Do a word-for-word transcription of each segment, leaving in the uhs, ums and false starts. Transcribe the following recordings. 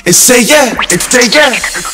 and say yeah, and say yeah.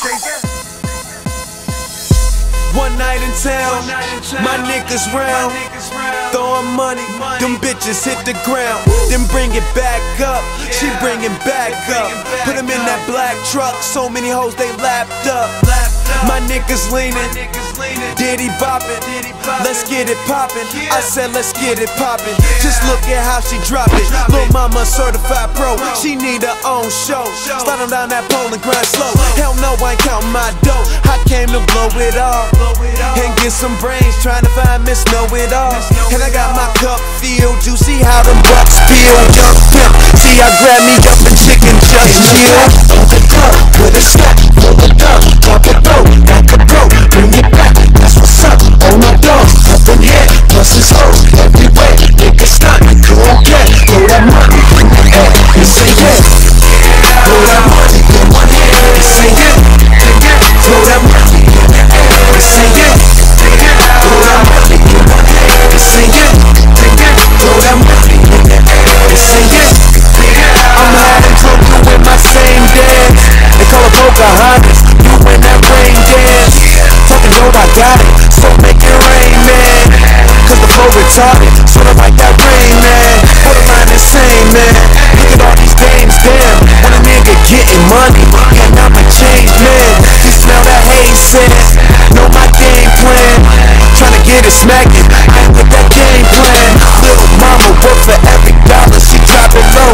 One night in town, my niggas round, throwing money, them bitches hit the ground, then bring it back up, she bring it back up, put them in that black truck, so many hoes they lapped up. My niggas leaning, Diddy bopping, let's get it poppin'. I said let's get it poppin'. Just look at how she drop it. Lil' mama certified pro, she need her own show. Slide on down that pole and grind slow. Hell no, I ain't counting my dough. I came to blow it all and get some brains, trying to find Miss Know-It-All. And I got my cup filled, you see how them bucks feel. Young pimp, see I grab me up and chicken just chill. On the club, with a stack, roll it up, drop it low, back a bro, bring it back, that's what's up. On my dog, up in here, plus his hoes everywhere. Niggas stunt, go on get, throw that money in the air, and say yeah. Throw that money in one hand, and say yeah. Throw that money in the air, and say yeah. Throw that money in one hand, and say yeah. Throw that money in the air, and say yeah. I'm having trouble with my same dance. They call it Pocahontas, you in that rain dance. Talking dope, I got it, so make it rain, man. Cause the flow retarded, sorta like that rain, man. Borderline insane, man. Look at all these games, damn. When a nigga getting money, and I'm a changed man. You smell that haze, said, know my game plan. Tryna get it smacking.